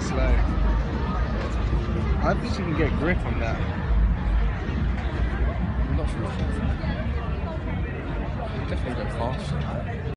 slow. I think you can get grip on that.